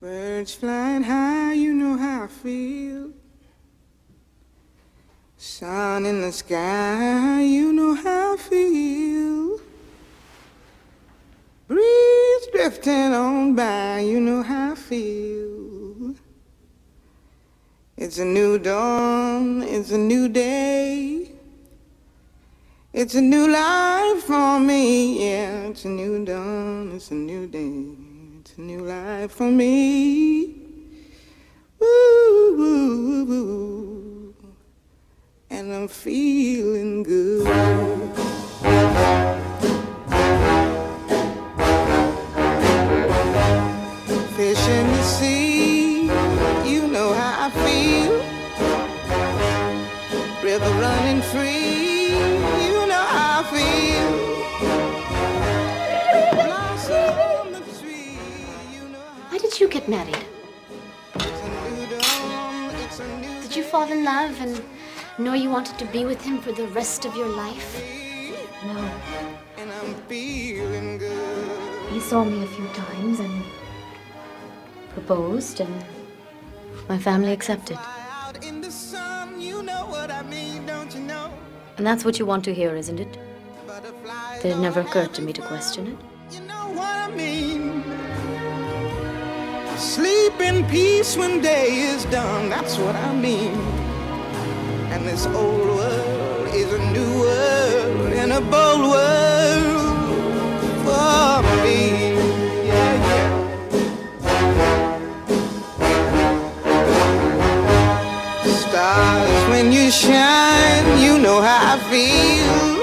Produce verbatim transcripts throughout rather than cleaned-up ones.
Birds flying high, you know how I feel. Sun in the sky, you know how I feel. Breeze drifting on by, you know how I feel. It's a new dawn, it's a new day. It's a new life for me, yeah. It's a new dawn, it's a new day. It's a new life for me. Woo, woo, woo. And I'm feeling good. Fish in the sea, you know how I feel. River running free, you know how I feel. Blossom on the tree, you know how. Why did you get married? Did you fall in love and know you wanted to be with him for the rest of your life? No. And I'm feeling good. He saw me a few times and proposed, and my family accepted. And that's what you want to hear, isn't it? That it never occurred to me to question it? You know what I mean? Sleep in peace when day is done, that's what I mean. And this old world is a new world and a bold world for me. Yeah, yeah. Stars, when you shine, you know how I feel.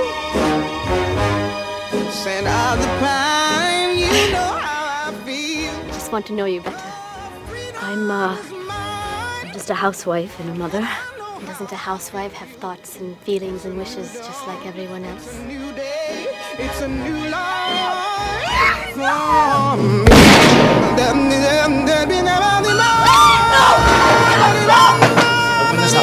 Scent of the pine, you know how I feel. I just want to know you better. I'm, uh, I'm just a housewife and a mother. And doesn't a housewife have thoughts and feelings and wishes just like everyone else? It's a new day, it's a new life for me. Open this up.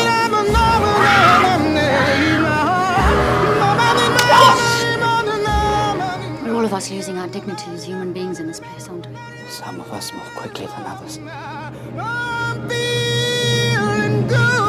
We're all of us losing our dignity as human beings in this place, aren't we? Some of us more quickly than others. I'm feeling good.